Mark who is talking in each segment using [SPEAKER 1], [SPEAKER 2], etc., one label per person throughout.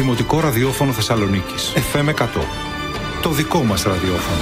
[SPEAKER 1] Δημοτικό Ραδιόφωνο Θεσσαλονίκης. FM 100. Το δικό μας ραδιόφωνο.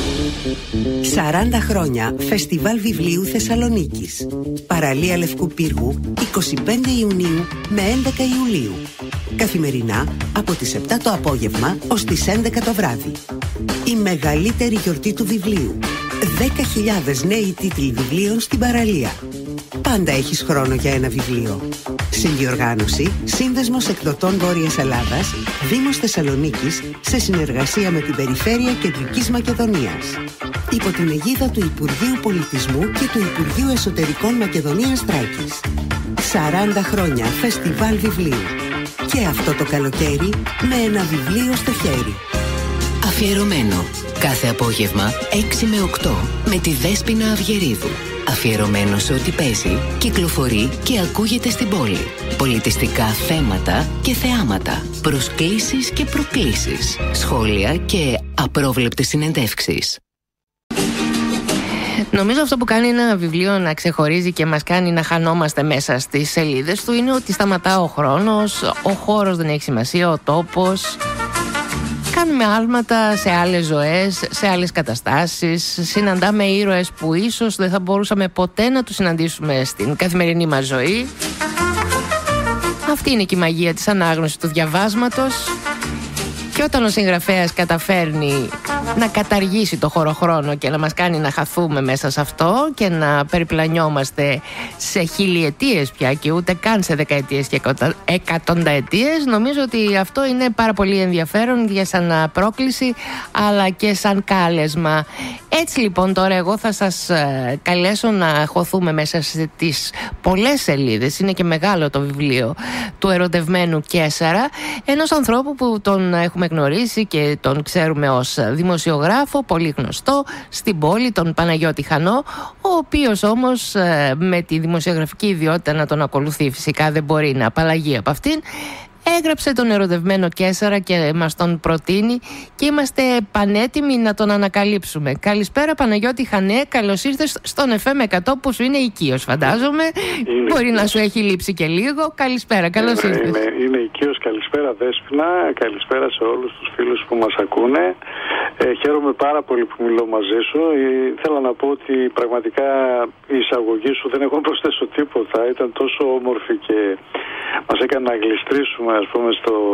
[SPEAKER 2] 40 χρόνια Φεστιβάλ Βιβλίου Θεσσαλονίκης. Παραλία Λευκού Πύργου, 25 Ιουνίου με 11 Ιουλίου. Καθημερινά από τις 7 το απόγευμα ως τις 11 το βράδυ. Η μεγαλύτερη γιορτή του βιβλίου. 10.000 νέοι τίτλοι βιβλίων στην παραλία. Πάντα έχεις χρόνο για ένα βιβλίο. Συνδιοργάνωση Σύνδεσμος Εκδοτών Βόρειας Ελλάδας, Δήμος Θεσσαλονίκης, σε συνεργασία με την Περιφέρεια Κεντρικής Μακεδονίας. Υπό την αιγίδα του Υπουργείου Πολιτισμού και του Υπουργείου Εσωτερικών Μακεδονίας Θράκης. 40 χρόνια Φεστιβάλ Βιβλίου. Και αυτό το καλοκαίρι με ένα βιβλίο στο χέρι.
[SPEAKER 3] Αφιερωμένο. Κάθε απόγευμα 6 με 8 με τη Δέσποινα Αυγερίδου. Αφιερωμένο σε ό,τι παίζει, κυκλοφορεί και ακούγεται στην πόλη. Πολιτιστικά θέματα και θεάματα. Προσκλήσεις και προκλήσεις. Σχόλια και απρόβλεπτες συνεντεύξεις.
[SPEAKER 4] Νομίζω αυτό που κάνει ένα βιβλίο να ξεχωρίζει και μας κάνει να χανόμαστε μέσα στις σελίδες του είναι ότι σταματά ο χρόνος, ο χώρος δεν έχει σημασία, ο τόπος. Κάνουμε άλματα σε άλλες ζωές, σε άλλες καταστάσεις. Συναντάμε ήρωες που ίσως δεν θα μπορούσαμε ποτέ να τους συναντήσουμε στην καθημερινή μας ζωή. Αυτή είναι και η μαγεία της ανάγνωσης του διαβάσματος. Και όταν ο συγγραφέας καταφέρνει να καταργήσει το χωροχρόνο και να μας κάνει να χαθούμε μέσα σε αυτό και να περιπλανιόμαστε σε χιλιετίες πια και ούτε καν σε δεκαετίες και εκατονταετίες, νομίζω ότι αυτό είναι πάρα πολύ ενδιαφέρον για σαν πρόκληση αλλά και σαν κάλεσμα. Έτσι λοιπόν τώρα εγώ θα σας καλέσω να χωθούμε μέσα στις πολλές σελίδες, είναι και μεγάλο το βιβλίο του ερωτευμένου Κέσσαρα, ενός ανθρώπου που τον έχουμε γνωρίσει και τον ξέρουμε ως δημοσιογράφο, πολύ γνωστό στην πόλη, τον Παναγιώτη Χανό, ο οποίος όμως με τη δημοσιογραφική ιδιότητα να τον ακολουθεί φυσικά δεν μπορεί να απαλλαγεί από αυτήν. Έγραψε τον ερωτευμένο Κέσσαρα και μας τον προτείνει και είμαστε πανέτοιμοι να τον ανακαλύψουμε. Καλησπέρα Παναγιώτη Χανέ, καλώς ήρθες στον FM 100 που σου είναι οικείος φαντάζομαι. Μπορεί να σου έχει λείψει και λίγο. Καλησπέρα, καλώς ήρθες.
[SPEAKER 5] Είναι οικείος, καλησπέρα Δέσποινα, καλησπέρα σε όλους τους φίλους που μας ακούνε. Χαίρομαι πάρα πολύ που μιλώ μαζί σου. Θέλω να πω ότι πραγματικά η εισαγωγή σου δεν έχω προσθέσω τίποτα. Ήταν τόσο όμορφη και μας έκανε να γλιστρήσουμε ας πούμε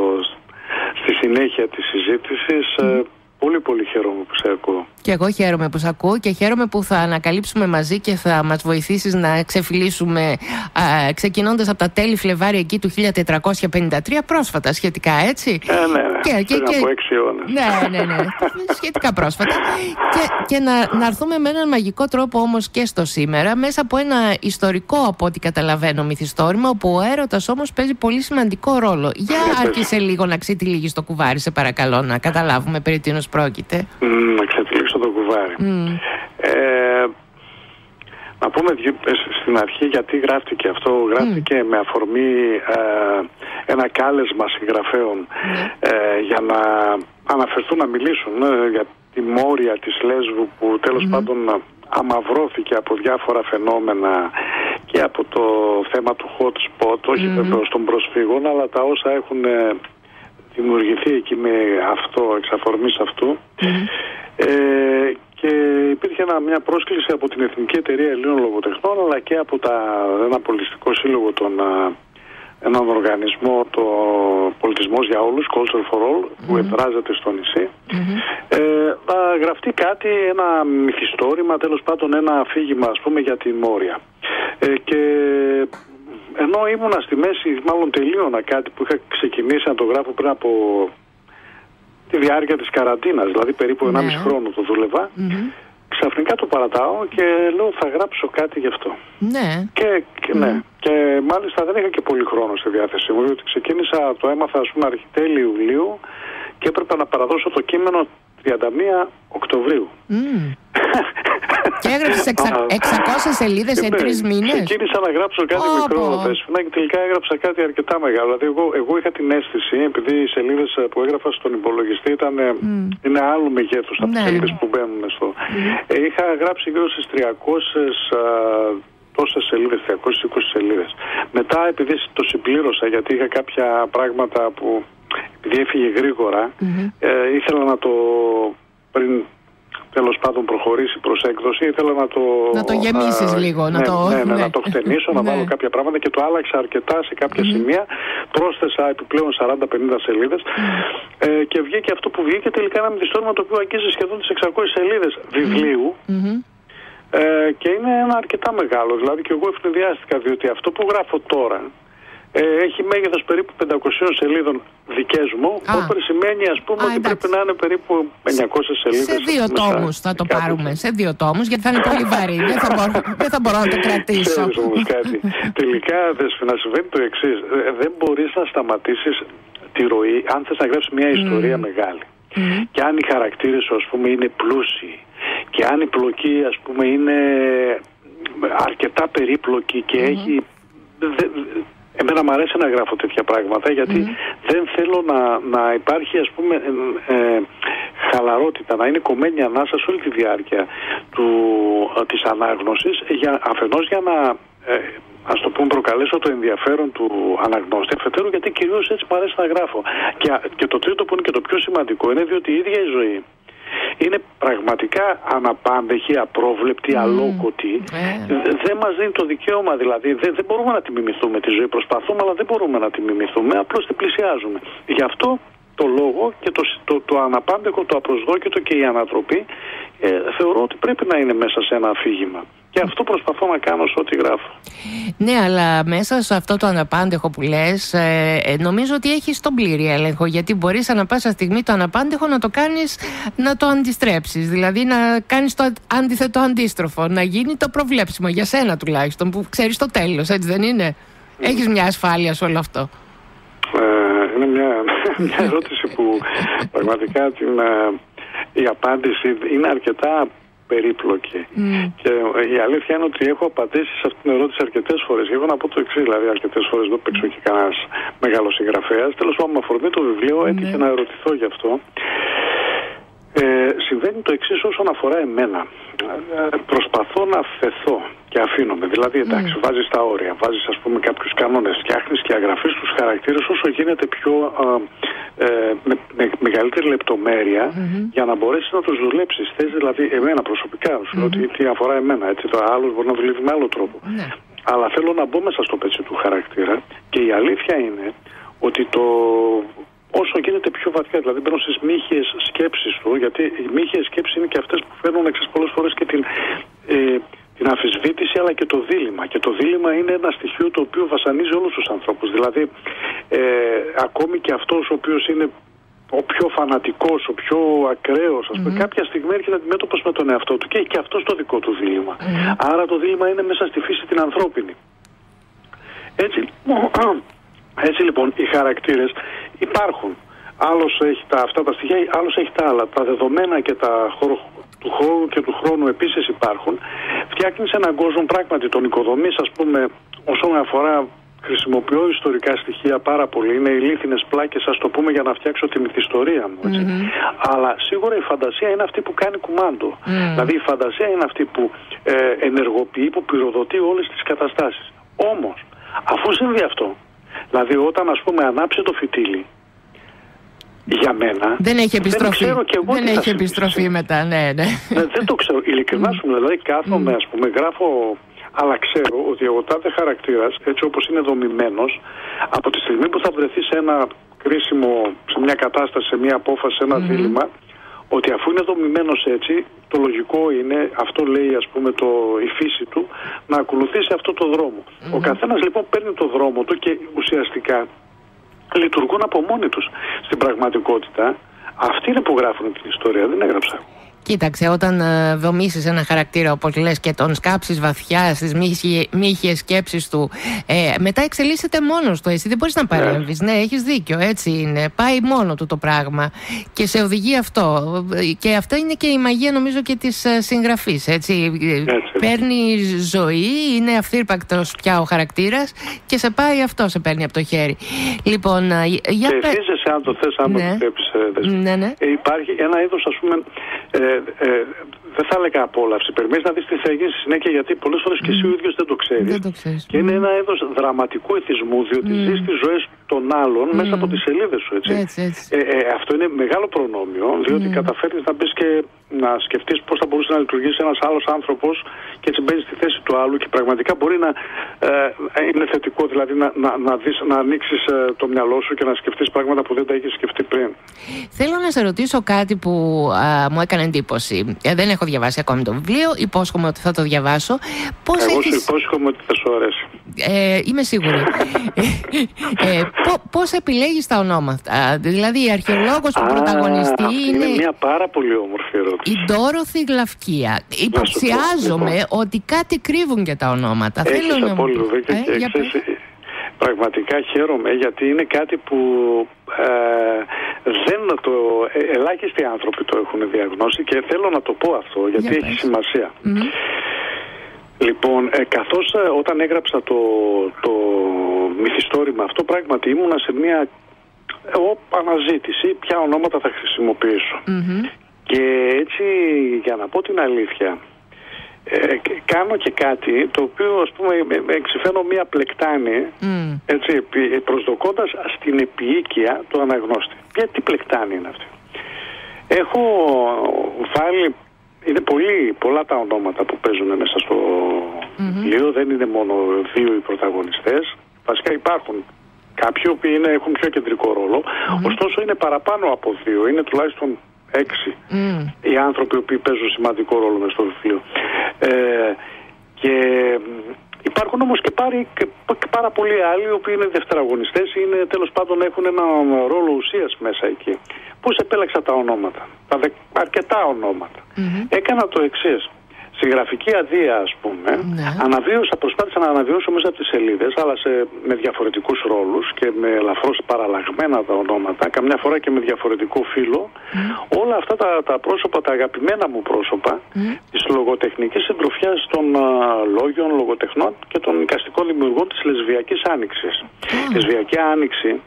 [SPEAKER 5] στη συνέχεια της συζήτησης. Πολύ πολύ χαίρομαι που σε ακούω.
[SPEAKER 4] Και εγώ χαίρομαι που σε ακούω και χαίρομαι που θα ανακαλύψουμε μαζί και θα μας βοηθήσεις να ξεφυλίσουμε ξεκινώντας από τα τέλη Φλεβάρι εκεί του 1453, πρόσφατα σχετικά, έτσι.
[SPEAKER 5] Ναι, πριν από 6 αιώνες.
[SPEAKER 4] Ναι, σχετικά πρόσφατα. Και να έρθουμε με έναν μαγικό τρόπο όμως και στο σήμερα, μέσα από ένα ιστορικό, από ό,τι καταλαβαίνω, μυθιστόρημα, όπου ο έρωτας όμως παίζει πολύ σημαντικό ρόλο. Για άρχισε λίγο να ξετυλίγεις το κουβάρι, σε παρακαλώ, να καταλάβουμε περί τίνος πρόκειται.
[SPEAKER 5] Να ξετυλίξω το κουβάρι. Να πούμε στην αρχή γιατί γράφτηκε αυτό. Γράφτηκε με αφορμή ένα κάλεσμα συγγραφέων για να αναφερθούν να μιλήσουν για τη μόρια της Λέσβου που τέλος πάντων αμαυρώθηκε από διάφορα φαινόμενα και από το θέμα του hot spot, όχι βεβαίως των προσφύγων, αλλά τα όσα έχουν δημιουργηθεί εκεί με αυτό, εξ αφορμής αυτού. Και υπήρχε μια πρόσκληση από την Εθνική Εταιρεία Ελλήνων Λογοτεχνών αλλά και από ένα πολιτιστικό σύλλογο, έναν οργανισμό, το Πολιτισμός για Όλους, Culture for All, που εδράζεται στο νησί. Να γραφτεί κάτι, ένα μυθιστόρημα, τέλος πάντων ένα αφήγημα ας πούμε για τη Μόρια. Και ενώ ήμουνα στη μέση, μάλλον τελείωνα κάτι που είχα ξεκινήσει να το γράφω πριν από τη διάρκεια της καραντίνας, δηλαδή περίπου 1,5 χρόνο το δούλευα, ξαφνικά το παρατάω και λέω θα γράψω κάτι γι' αυτό. Και μάλιστα δεν είχα και πολύ χρόνο στη διάθεσή μου, διότι ξεκίνησα, το έμαθα ας πούμε τέλη Ιουλίου και έπρεπε να παραδώσω το κείμενο 31 Οκτωβρίου.
[SPEAKER 4] Και έγραψες 600 σελίδες σε 3 μήνες.
[SPEAKER 5] Ξεκίνησα να γράψω κάτι μικρό και τελικά έγραψα κάτι αρκετά μεγάλο. Δηλαδή εγώ είχα την αίσθηση, επειδή οι σελίδες που έγραφα στον υπολογιστή είναι άλλου μεγέθους από τις σελίδες που μπαίνουν στο. Είχα γράψει γύρω στις 300 τόσες σελίδες, 320 σελίδες. Μετά επειδή το συμπλήρωσα γιατί είχα κάποια πράγματα που επειδή έφυγε γρήγορα, ήθελα να το, πριν τέλος πάντων προχωρήσει προς έκδοση, ήθελα να το
[SPEAKER 4] γεμίσεις λίγο,
[SPEAKER 5] να το χτενίσω, να βάλω κάποια πράγματα και το άλλαξα αρκετά σε κάποια σημεία, πρόσθεσα επιπλέον 40-50 σελίδες και βγήκε αυτό που βγήκε τελικά ένα μυθιστόρημα το οποίο αγγίζει σχεδόν τις 600 σελίδες βιβλίου. Και είναι ένα αρκετά μεγάλο, δηλαδή και εγώ ευνηδιάστηκα, διότι αυτό που γράφω τώρα έχει μέγεθος περίπου 500 σελίδων δικές μου, όπως σημαίνει ας πούμε ότι πρέπει να είναι περίπου 900 σελίδες.
[SPEAKER 4] Σε 2 τόμους θα το πάρουμε, σε 2 τόμους, γιατί θα είναι πολύ βαρύ, δεν θα μπορώ να το κρατήσω.
[SPEAKER 5] Ξέρεις όμως κάτι, τελικά Δέσποινα, συμβαίνει το εξής, δεν μπορείς να σταματήσεις τη ροή αν θες να γράψεις μια ιστορία μεγάλη. Και αν οι χαρακτήρες σου ας πούμε είναι πλούσιοι και αν η πλοκή ας πούμε είναι αρκετά περίπλοκη και έχει... Εμένα μου αρέσει να γράφω τέτοια πράγματα γιατί δεν θέλω να υπάρχει ας πούμε χαλαρότητα, να είναι κομμένη ανάσα σε όλη τη διάρκεια της ανάγνωσης, αφενός για να ας το πούμε προκαλέσω το ενδιαφέρον του αναγνώστη, αφετέρου γιατί κυρίως έτσι μου αρέσει να γράφω. Και το τρίτο που είναι και το πιο σημαντικό είναι διότι η ίδια η ζωή είναι πραγματικά αναπάντεχη, απρόβλεπτη, αλόκοτη. Δεν μας δίνει το δικαίωμα, δηλαδή δεν μπορούμε να τη μιμηθούμε τη ζωή. Προσπαθούμε, αλλά δεν μπορούμε να τη μιμηθούμε, απλώς την πλησιάζουμε. Γι' αυτό το λόγο και το αναπάντεχο, το απροσδόκητο και η ανατροπή θεωρώ ότι πρέπει να είναι μέσα σε ένα αφήγημα. Και αυτό προσπαθώ να κάνω σε ό,τι γράφω.
[SPEAKER 4] Ναι, αλλά μέσα σε αυτό το αναπάντεχο που λες, νομίζω ότι έχεις τον πλήρη έλεγχο. Γιατί μπορείς ανά πάσα στιγμή το αναπάντεχο να το κάνεις, να το αντιστρέψεις. Δηλαδή να κάνεις το αντίθετο αντίστροφο. Να γίνει το προβλέψιμο, για σένα τουλάχιστον, που ξέρεις το τέλος, έτσι δεν είναι? Έχεις μια ασφάλεια σε όλο αυτό?
[SPEAKER 5] Είναι μια ερώτηση που πραγματικά η απάντηση είναι αρκετά περίπλοκη. Και η αλήθεια είναι ότι έχω απαντήσει σε αυτήν την ερώτηση αρκετές φορές. Και έχω να πω το εξής, δηλαδή αρκετές φορές δεν παίξω και κανένας μεγάλος συγγραφέας. Τέλος πάντων, με αφορμή το βιβλίο έτυχε να ερωτηθώ γι' αυτό. Συμβαίνει το εξής όσον αφορά εμένα. Προσπαθώ να φεθώ και αφήνομαι. Δηλαδή, εντάξει, βάζεις τα όρια, βάζεις ας πούμε κάποιους κανόνες, φτιάχνεις και αγραφείς τους χαρακτήρες όσο γίνεται πιο με μεγαλύτερη λεπτομέρεια για να μπορέσεις να τους δουλέψεις. Θες δηλαδή εμένα προσωπικά, σου λέω τι αφορά εμένα, έτσι, το άλλος μπορεί να δουλεύει με άλλο τρόπο. Αλλά θέλω να μπω μέσα στο πετσί του χαρακτήρα και η αλήθεια είναι ότι όσο γίνεται πιο βαθιά, δηλαδή μπαίνω στις μύχιες σκέψεις του, γιατί οι μύχιες σκέψεις είναι και αυτές που φέρνουν πολλές φορές και την αμφισβήτηση αλλά και το δίλημμα. Και το δίλημμα είναι ένα στοιχείο το οποίο βασανίζει όλους τους ανθρώπους. Δηλαδή ακόμη και αυτός ο οποίος είναι ο πιο φανατικός, ο πιο ακραίος, ας πούμε, κάποια στιγμή έρχεται αντιμέτωπος με τον εαυτό του και έχει και αυτός το δικό του δίλημμα. Άρα το δίλημμα είναι μέσα στη φύση την ανθρώπινη. Έτσι λοιπόν οι χαρακτήρες υπάρχουν. Άλλος έχει αυτά τα στοιχεία, άλλος έχει τα άλλα. Τα δεδομένα και του χώρου και του χρόνου επίσης υπάρχουν. Φτιάχνεις έναν κόσμο πράγματι, τον οικοδομείς, ας πούμε, όσον αφορά, χρησιμοποιώ ιστορικά στοιχεία πάρα πολύ. Είναι ηλίθινες πλάκες, ας το πούμε, για να φτιάξω τη μυθιστορία μου. Έτσι. Αλλά σίγουρα η φαντασία είναι αυτή που κάνει κουμάντο. Δηλαδή η φαντασία είναι αυτή που ενεργοποιεί, που πυροδοτεί όλες τις καταστάσεις. Όμως, αφού συμβεί αυτό, δηλαδή όταν ας πούμε ανάψει το φυτίλι, για μένα
[SPEAKER 4] δεν έχει επιστροφή.
[SPEAKER 5] Δεν ξέρω και εγώ
[SPEAKER 4] δεν έχει επιστροφή μετά, ναι.
[SPEAKER 5] Δεν το ξέρω. Ειλικρινά σου δηλαδή κάθομαι, ας πούμε, γράφω, αλλά ξέρω ότι ο τάδε χαρακτήρας, έτσι όπως είναι δομημένος, από τη στιγμή που θα βρεθεί σε ένα κρίσιμο, σε μια κατάσταση, σε μια απόφαση, σε ένα δίλημμα, ότι αφού είναι δομημένος έτσι, το λογικό είναι, αυτό λέει ας πούμε η φύση του, να ακολουθήσει αυτό το δρόμο. Ο καθένας λοιπόν παίρνει το δρόμο του και ουσιαστικά λειτουργούν από μόνοι τους. Στην πραγματικότητα αυτοί είναι που γράφουν την ιστορία, δεν έγραψα.
[SPEAKER 4] Κοίταξε, όταν δομήσεις ένα χαρακτήρα, όπως λες, και τον σκάψεις βαθιά στις μύχιες σκέψεις του, μετά εξελίσσεται μόνος του. Εσύ δεν μπορείς να παρέμβεις. Ναι, έχεις δίκιο, έτσι είναι. Πάει μόνο του το πράγμα και σε οδηγεί αυτό. Και αυτό είναι και η μαγεία, νομίζω, και της συγγραφής. Έτσι. Παίρνει ζωή, είναι αυθύρπακτος πια ο χαρακτήρας και σε πάει αυτό, σε παίρνει από το χέρι. Λοιπόν,
[SPEAKER 5] και εσείς, αν το θες, αν το επιτρέπεις, υπάρχει ένα είδος, ας πούμε, δεν θα έλεγα απόλαυση. Περιμένεις να δεις τι θα γίνει στη συνέχεια, γιατί πολλές φορές και εσύ ο ίδιος δεν το ξέρεις. Και είναι ένα είδος δραματικού εθισμού, διότι ζεις τις ζωές των άλλων μέσα από τις σελίδες σου, έτσι. Αυτό είναι μεγάλο προνόμιο, διότι καταφέρνεις να μπεις και να σκεφτείς πώς θα μπορούσε να λειτουργήσει ένας άλλος άνθρωπος και έτσι μπαίνεις στη θέση του άλλου και πραγματικά μπορεί να είναι θετικό, δηλαδή να ανοίξεις το μυαλό σου και να σκεφτείς πράγματα που δεν τα έχεις σκεφτεί πριν.
[SPEAKER 4] Θέλω να σε ρωτήσω κάτι που μου έκανε εντύπωση. Δεν έχω διαβάσει ακόμη το βιβλίο, υπόσχομαι ότι θα το διαβάσω.
[SPEAKER 5] Εγώ σου υπόσχομαι ότι θα σου αρέσει.
[SPEAKER 4] Είμαι σίγουρη. Πώς επιλέγεις τα ονόματα? Δηλαδή η αρχαιολόγος που πρωταγωνιστεί
[SPEAKER 5] είναι μια πάρα πολύ όμορφη ερώτηση.
[SPEAKER 4] Η Ντόροθι Γλαυκία. Υποψιάζομαι ότι κάτι κρύβουν και τα ονόματα.
[SPEAKER 5] Έχεις απόλυτο δίκιο και πραγματικά χαίρομαι, γιατί είναι κάτι που ελάχιστοι άνθρωποι το έχουν διαγνώσει και θέλω να το πω αυτό γιατί έχει σημασία. Λοιπόν, καθώς όταν έγραψα το μυθιστόρημα αυτό, πράγματι ήμουνα σε μια αναζήτηση ποια ονόματα θα χρησιμοποιήσω. Και έτσι, για να πω την αλήθεια, κάνω και κάτι το οποίο, ας πούμε, εξηφαίνω μια πλεκτάνη, έτσι, προσδοκώντας στην επίοικια του αναγνώστη. Τι πλεκτάνη είναι αυτή? Έχω βάλει, είναι πολλά τα ονόματα που παίζουν μέσα στο βιβλίο, δεν είναι μόνο δύο οι πρωταγωνιστές. Βασικά υπάρχουν κάποιοι που έχουν πιο κεντρικό ρόλο, ωστόσο είναι παραπάνω από δύο, είναι τουλάχιστον 6 οι άνθρωποι που παίζουν σημαντικό ρόλο μες στο βιβλίο. Και υπάρχουν όμως και πάρα πολλοί άλλοι οι οποίοι είναι δευτεραγωνιστές, είναι, τέλος πάντων έχουν ένα ρόλο ουσίας μέσα εκεί. Πώς επέλεξα τα ονόματα? Αρκετά ονόματα. Έκανα το εξής. Στη γραφική αδεία, ας πούμε, προσπάθησα να αναβιώσω μέσα από τις σελίδες, αλλά με διαφορετικούς ρόλους και με ελαφρώς παραλλαγμένα τα ονόματα, καμιά φορά και με διαφορετικό φύλο, όλα αυτά τα πρόσωπα, τα αγαπημένα μου πρόσωπα, της λογοτεχνικής συντροφιάς των λόγιων, λογοτεχνών και των εικαστικών δημιουργών της Λεσβιακής Άνοιξης. Η Λεσβιακή Άνοιξη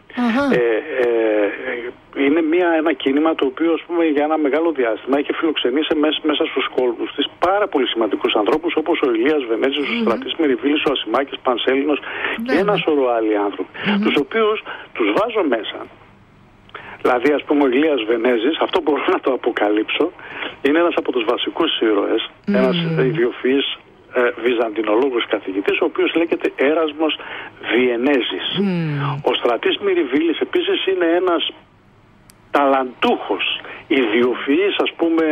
[SPEAKER 5] είναι ένα κίνημα το οποίο, ας πούμε, για ένα μεγάλο διάστημα έχει φιλοξενήσει μέσα στους κόλπους της πάρα πολύ σημαντικούς ανθρώπους, όπως ο Ηλίας Βενέζης, ο Στρατής Μυριβίλης, ο Ασημάκης Πανσέλινος και ένα σωρό άλλοι άνθρωποι, τους οποίους τους βάζω μέσα. Δηλαδή, ας πούμε, ο Ηλίας Βενέζης, αυτό μπορώ να το αποκαλύψω, είναι ένας από τους βασικούς ήρωες, ένας ιδιοφυής βυζαντινολόγος καθηγητής, ο οποίος λέγεται Έρασμος Βιενέζης. Ο Στρατής Μυριβίλης επίσης είναι ένας ταλαντούχος, ιδιοφυής, ας πούμε,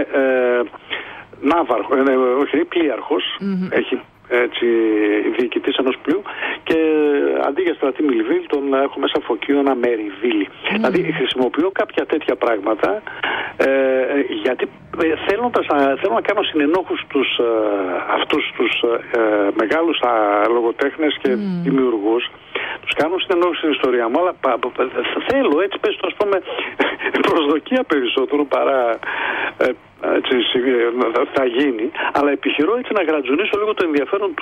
[SPEAKER 5] πλοίαρχος, έχει έτσι διοικητής ενός πλοίου, και αντί για Στρατή Μυριβίλη τον έχω μέσα φωκείο ένα Μεριβίλη. Δηλαδή χρησιμοποιώ κάποια τέτοια πράγματα γιατί θέλω να κάνω συνενόχους αυτούς τους μεγάλους λογοτέχνες και δημιουργούς. Τους κάνω συνενόχους στην ιστορία μου, αλλά θέλω, έτσι πες το, ας πούμε, προσδοκία περισσότερο παρά έτσι, θα γίνει, αλλά επιχειρώ έτσι να γρατζουνίσω λίγο το ενδιαφέρον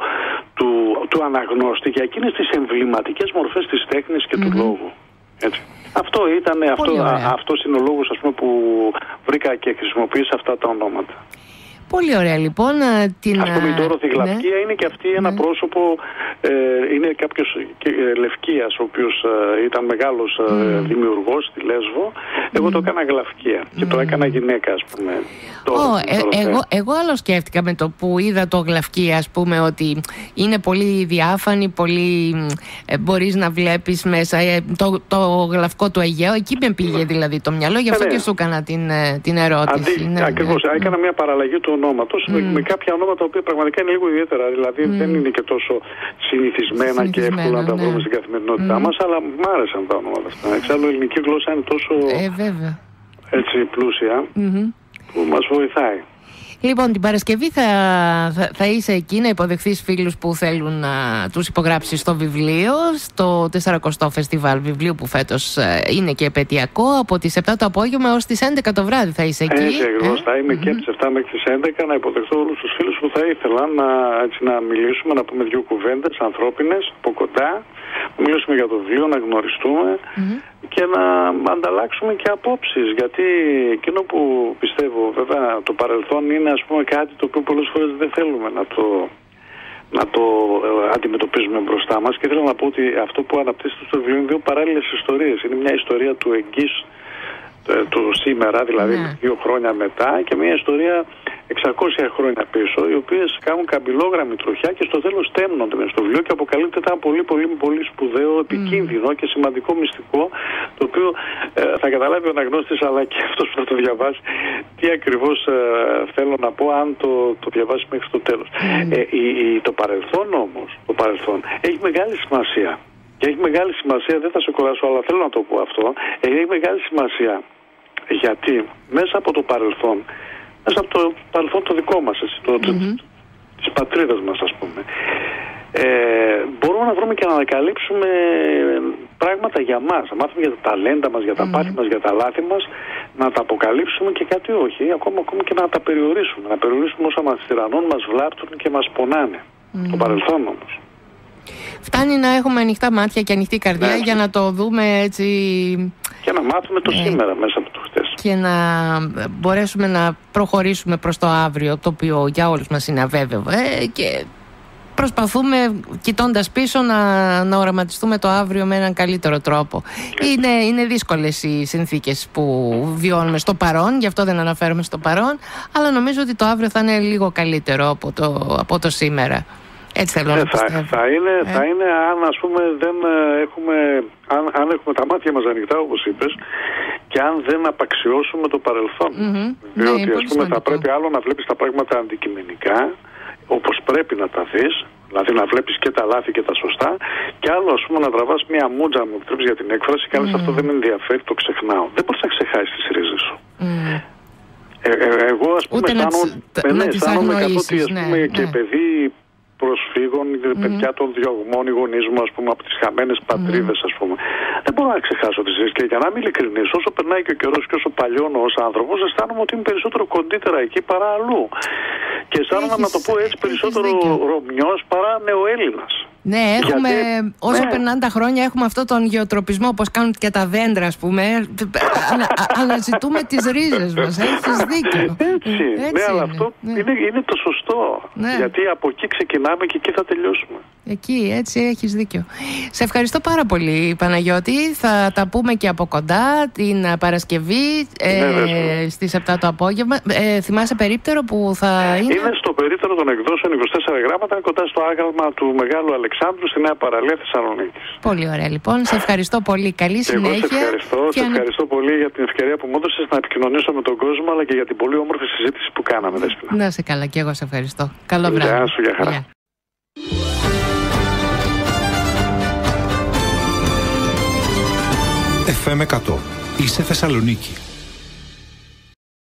[SPEAKER 5] του αναγνώστη για εκείνες τις εμβληματικές μορφές της τέχνης και του λόγου. Έτσι. Αυτό ήταν, αυτός είναι ο λόγος, ας πούμε, που βρήκα και χρησιμοποίησα αυτά τα ονόματα.
[SPEAKER 4] Πολύ ωραία, λοιπόν.
[SPEAKER 5] Ας πούμε, η Ντόροθι Γλαυκία είναι και αυτή ένα πρόσωπο, είναι κάποιος Λευκίας, ο οποίος ήταν μεγάλος δημιουργός στη Λέσβο. Εγώ το έκανα Γλαυκία και το έκανα γυναίκα, ας πούμε.
[SPEAKER 4] Εγώ άλλο σκέφτηκα με το που είδα το Γλαυκία, ας πούμε, ότι είναι πολύ διάφανη, πολύ μπορείς να βλέπεις μέσα το γλαυκό του Αιγαίου. Εκεί με πήγε δηλαδή το μυαλό, γι' αυτό και σου έκανα την ερώτηση.
[SPEAKER 5] Ακριβώς, έκανα μια παραλλαγή του ονόματος με κάποια ονόματα που πραγματικά είναι λίγο ιδιαίτερα, δηλαδή δεν είναι και τόσο συνηθισμένα και εύκολα να τα βρούμε στην καθημερινότητά μας, αλλά μου άρεσαν τα ονόματα αυτά. Εξάλλου η ελληνική γλώσσα είναι τόσο έτσι πλούσια που μας βοηθάει.
[SPEAKER 4] Λοιπόν, την Παρασκευή θα είσαι εκεί να υποδεχθείς φίλους που θέλουν να τους υπογράψεις στο βιβλίο, στο 40ο Φεστιβάλ Βιβλίου που φέτος είναι και επαιτειακό. Από τις 7 το απόγευμα ως τις 11 το βράδυ θα είσαι εκεί.
[SPEAKER 5] Έτσι ακριβώς, θα είμαι και από τις 7 μέχρι τις 11 να υποδεχθώ όλους τους φίλους που θα ήθελαν να μιλήσουμε, να πούμε δύο κουβέντες ανθρώπινες από κοντά, να μιλήσουμε για το βιβλίο, να γνωριστούμε και να ανταλλάξουμε και απόψεις, γιατί εκείνο που πιστεύω, βέβαια, το παρελθόν είναι, ας πούμε, κάτι το οποίο πολλές φορές δεν θέλουμε να το αντιμετωπίζουμε μπροστά μας. Και θέλω να πω ότι αυτό που αναπτύσσεται στο βιβλίο είναι δύο παράλληλες ιστορίες. Είναι μια ιστορία του εγγύς του σήμερα, δηλαδή 2 χρόνια μετά, και μια ιστορία 600 χρόνια πίσω, οι οποίες κάνουν καμπυλόγραμμη τροχιά και στο τέλος τέμνονται μες στο βιβλίο και αποκαλύπτεται ένα πολύ σπουδαίο, επικίνδυνο και σημαντικό μυστικό, το οποίο θα καταλάβει ο αναγνώστης αλλά και αυτός που θα το διαβάσει τι ακριβώς θέλω να πω, αν το διαβάσει μέχρι το τέλος. Το παρελθόν όμως, έχει μεγάλη σημασία. Και έχει μεγάλη σημασία, δεν θα σε κουράσω, αλλά θέλω να το πω αυτό. Έχει μεγάλη σημασία γιατί μέσα από το παρελθόν, το δικό μας, της πατρίδας μας, ας πούμε, μπορούμε να βρούμε και να ανακαλύψουμε πράγματα για μας. Να μάθουμε για τα ταλέντα μας, για τα πάθη μας, για τα λάθη μας, να τα αποκαλύψουμε και κάτι όχι, ακόμα και να τα περιορίσουμε. Να περιορίσουμε όσα μας τυραννούν, μας βλάπτουν και μας πονάνε. Το παρελθόν όμως.
[SPEAKER 4] Φτάνει να έχουμε ανοιχτά μάτια και ανοιχτή καρδιά για να το δούμε έτσι.
[SPEAKER 5] Και να μάθουμε το σήμερα μέσα από το χτες.
[SPEAKER 4] Και να μπορέσουμε να προχωρήσουμε προς το αύριο, το οποίο για όλους μας είναι αβέβαιο. Και προσπαθούμε, κοιτώντας πίσω, να οραματιστούμε το αύριο με έναν καλύτερο τρόπο. Είναι δύσκολες οι συνθήκες που βιώνουμε στο παρόν, γι' αυτό δεν αναφέρομαι στο παρόν, αλλά νομίζω ότι το αύριο θα είναι λίγο καλύτερο από το σήμερα. Έτσι θέλω να πιστεύω.
[SPEAKER 5] Θα είναι αν, ας πούμε, αν έχουμε τα μάτια μας ανοιχτά, όπως είπες, και αν δεν απαξιώσουμε το παρελθόν. Διότι ας πούμε θα πρέπει άλλο να βλέπεις τα πράγματα αντικειμενικά, όπως πρέπει να τα δεις, δηλαδή να βλέπεις και τα λάθη και τα σωστά, και άλλο, ας πούμε, να τραβάς μια μούτζα, μου επιτρέπεις για την έκφραση, και άλλες αυτό δεν με ενδιαφέρει, το ξεχνάω. Δεν μπορείς να ξεχάσεις τις ρίζες σου. Εγώ, ας πούμε, αισθάνομαι καθότι, ας πούμε, και παιδί προσφύγων, παιδιά των διωγμών, οι γονείς μου, ας πούμε, από τις χαμένες πατρίδες, ας πούμε. Δεν μπορώ να ξεχάσω τις ρίζες. Και για να είμαι ειλικρινής, όσο περνάει και ο καιρός και όσο παλιώνω ως άνθρωπος, αισθάνομαι ότι είμαι περισσότερο κοντύτερα εκεί παρά αλλού. Και αισθάνομαι, να το πω έτσι, περισσότερο Ρωμιός παρά Νεοέλληνας.
[SPEAKER 4] Ναι, έχουμε, όσο περνάνε τα χρόνια, έχουμε αυτόν τον γεωτροπισμό, όπως κάνουν και τα δέντρα, ας πούμε. Αναζητούμε τις ρίζες μας. Έχεις δίκιο.
[SPEAKER 5] Έτσι, ναι, αλλά αυτό είναι το σωστό. Γιατί από εκεί ξεκινάμε και εκεί θα τελειώσουμε.
[SPEAKER 4] Εκεί, έτσι, έχεις δίκιο. Σε ευχαριστώ πάρα πολύ, Παναγιώτη. Θα τα πούμε και από κοντά την Παρασκευή στις 7 το απόγευμα. Θυμάσαι περίπτερο που θα είναι?
[SPEAKER 5] Είναι στο περίπτερο των εκδόσεων 24 γράμματα, κοντά στο άγαλμα του Μεγάλου Αλεξάνδρου στη Νέα Παραλία Θεσσαλονίκης.
[SPEAKER 4] Πολύ ωραία, λοιπόν. Σε ευχαριστώ πολύ. Καλή συνέχεια.
[SPEAKER 5] Εγώ σε ευχαριστώ πολύ για την ευκαιρία που μου έδωσες να επικοινωνήσω με τον κόσμο, αλλά και για την πολύ όμορφη συζήτηση που κάναμε, Δέσποινα.
[SPEAKER 4] Να σε καλά, και εγώ σε ευχαριστώ. Καλό βράδυ.
[SPEAKER 5] Γεια σου, για χαρά.
[SPEAKER 1] FM 100. Είσαι Θεσσαλονίκη.